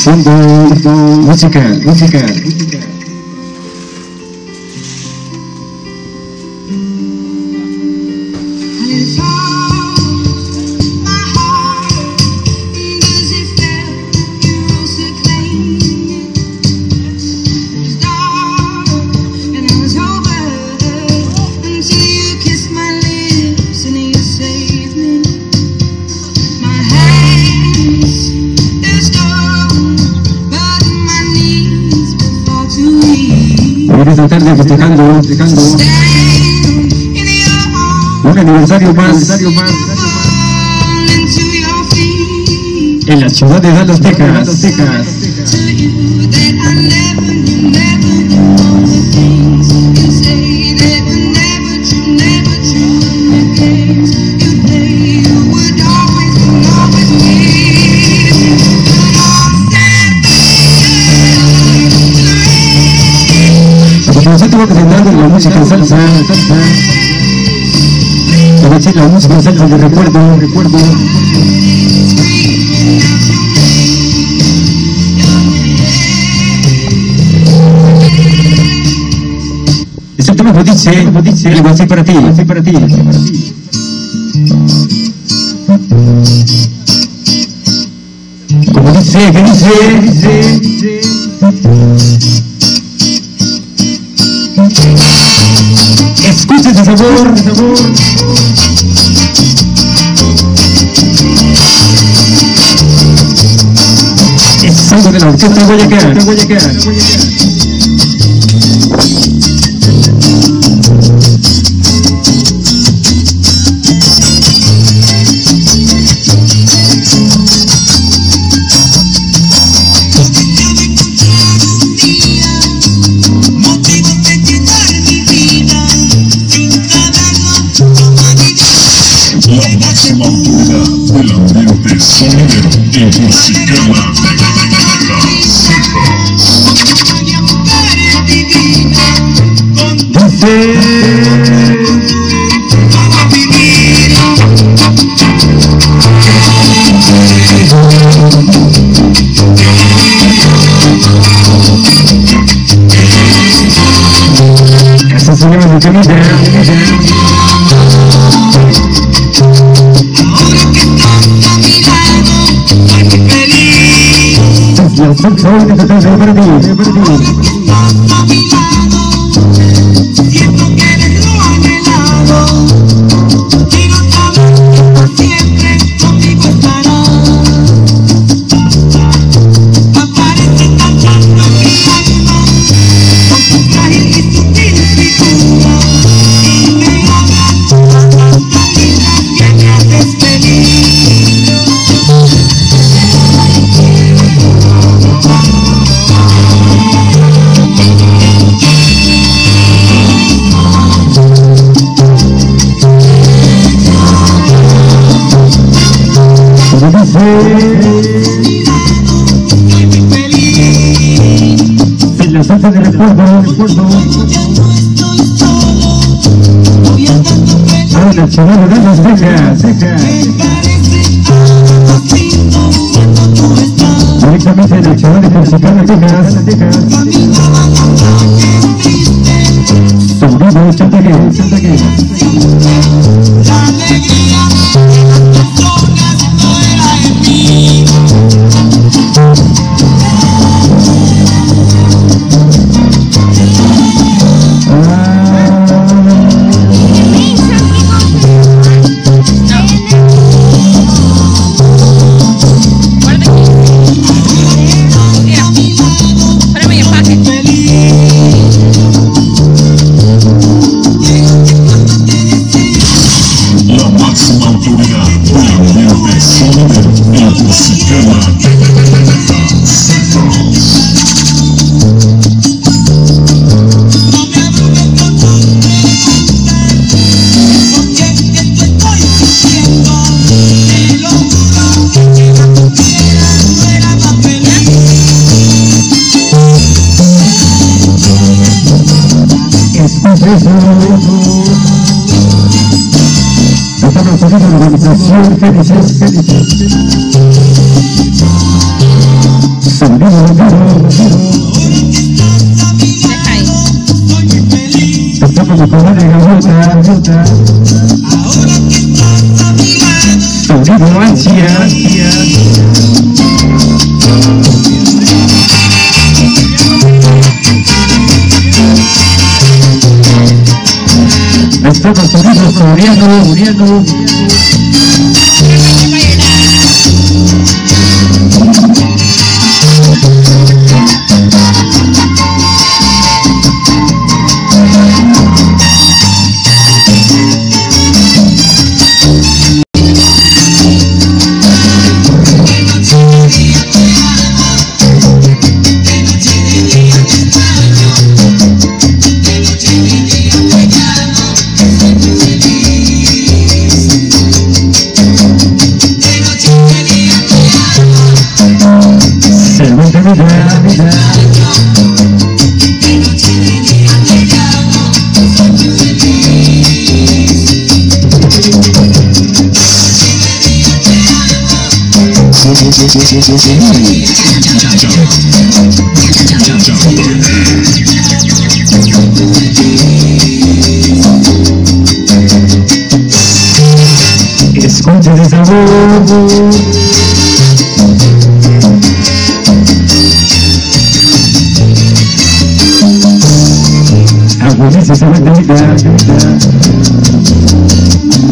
Fondo, música. Esta tarde festejando un aniversario más en la ciudad de Dallas, Texas. Nos estuvo presentando la música en salsa, es decir, la música en salsa de recuerdo. Ese tema lo dice, algo así para ti. Como dice, ¿qué dice? Escucha ese sabor. Es algo de la orquesta Guayaquil. Del ambiente sonidero y musical. Esa se llama Lucanita. La salsa hoy que se para ti. Siento que eres lo anhelado y no sabes que por siempre conmigo estarás. Aparece cantando en mi alma con tu frágil y sutil figura y me hablas palabras tan lindas que me haces feliz. En la salsa de recuerdo. Ahora el chaval de las Texas. Directamente del chaval de Texarkana, Texas. Sonido Chantaje. La alegría de las personas no era en mí. Estamos haciendo la organización, ¿qué dices? Sonido Vamos con la gaviota. Ahora que estás a mi lado, Sonido ansia. Estaba sonido muriendo. Escucha ese sabor. Agoniza esa mentalidad.